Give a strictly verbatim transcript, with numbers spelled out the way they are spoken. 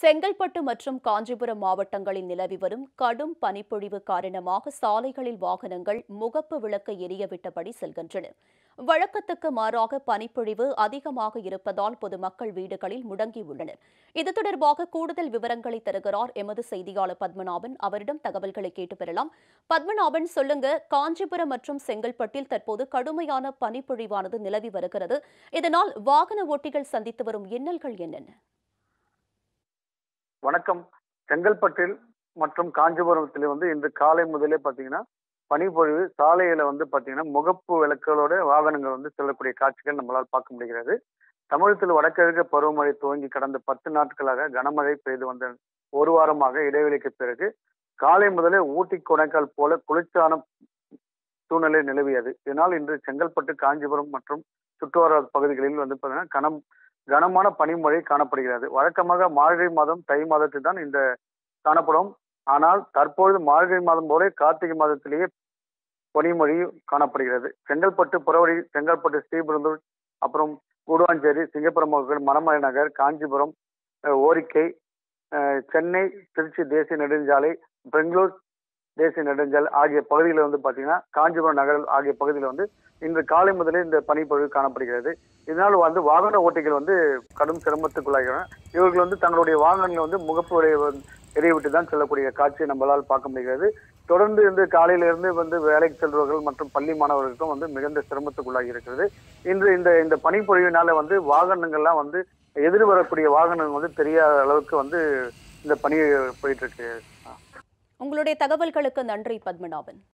செங்கல்பட்டு மற்றும் காஞ்சிபுரம் மாவட்டங்களில் நிலவி வரும் கடும் பனிப்பொழிவு காரணமாக சாலைகளில் வாகனங்கள் முகப்பு விளக்கு எரியவிட்டபடி செல்கின்றன. வழக்கத்துக்கு மாறாக பனிப்பொழிவு அதிகமாக இருப்பதால் பொதுமக்கள் வீடுகளில் முடங்கியுள்ளனர். இது தொடர்பாக கூடுதல் விவரங்களை தருகிறார் எமது செய்தியாளர் பத்மநாபன். அவரிடம் தகவல்களை கேட்டு பெறலாம். பத்மநாபன், சொல்லுங்க, காஞ்சிபுரம் மற்றும் செங்கல்பட்டில் தற்போது கடுமையான பனிப்பொழிவானது நிலவி வருகிறது. இதனால் வாகன ஓட்டிகள் சந்தித்து வரும் இன்னல்கள் என்னென்ன? வணக்கம். செங்கல்பட்டில் மற்றும் காஞ்சிபுரத்தில் வந்து இன்று காலை முதலே பார்த்தீங்கன்னா பனிப்பொழிவு, சாலையில வந்து பார்த்தீங்கன்னா முகப்பு விளக்குகளோட வாகனங்கள் வந்து செல்லக்கூடிய காட்சிகள் நம்மளால் பார்க்க முடிகிறது. தமிழகத்தில் வடகிழக்கு பருவமழை துவங்கி கடந்த பத்து நாட்களாக கனமழை பெய்து வந்த ஒரு வாரமாக இடைவெளிக்கு பிறகு காலை முதலே ஊட்டி கொடைக்கால் போல குளிர்ச்சியான சூழ்நிலை நிலவியது. இதனால் இன்று செங்கல்பட்டு, காஞ்சிபுரம் மற்றும் சுற்றுவட்டார பகுதிகளில் வந்து பார்த்தீங்கன்னா கனம் கனமான பனிமழை காணப்படுகிறது. வழக்கமாக மார்கழி மாதம், தை மாதத்தில் தான் இந்த காணப்படும். ஆனால் தற்பொழுது மார்கழி மாதம் போல கார்த்திகை மாதத்திலேயே பனிமழை காணப்படுகிறது. செங்கல்பட்டு, புறவழி, செங்கல்பட்டு, ஸ்ரீபெரும்புதூர், அப்புறம் கூடுவாஞ்சேரி, சிங்கப்புரம், மணமலை நகர், காஞ்சிபுரம், ஓரிக்கை, சென்னை, திருச்சி தேசிய நெடுஞ்சாலை, பெங்களூர் தேசிய நெடுஞ்சாலை ஆகிய பகுதிகளில் வந்து பார்த்தீங்கன்னா காஞ்சிபுரம் நகர் ஆகிய பகுதியில் வந்து இன்று காலை முதலே இந்த பனிப்பொழிவு காணப்படுகிறது. இதனால் வந்து வாகன ஓட்டிகள் வந்து கடும் சிரமத்துக்குள்ளாகிறார். இவர்கள் வந்து தங்களுடைய வாகனங்களை வந்து முகப்பு எரியவிட்டு தான் செல்லக்கூடிய காட்சியை நம்மளால் பார்க்க முடிகிறது. தொடர்ந்து இருந்து காலையிலிருந்து வந்து வேலைக்கு செல்பவர்கள் மற்றும் பள்ளி மாணவர்களுக்கும் வந்து மிகுந்த சிரமத்துக்குள்ளாகி இருக்கிறது. இன்று இந்த இந்த பனிப்பொழிவினால வந்து வாகனங்கள்லாம் வந்து எதிர் வரக்கூடிய வாகனங்கள் வந்து தெரியாத அளவுக்கு வந்து இந்த பனி போயிட்டு இருக்கு. உங்களுடைய தகவல்களுக்கு நன்றி பத்மநாபன்.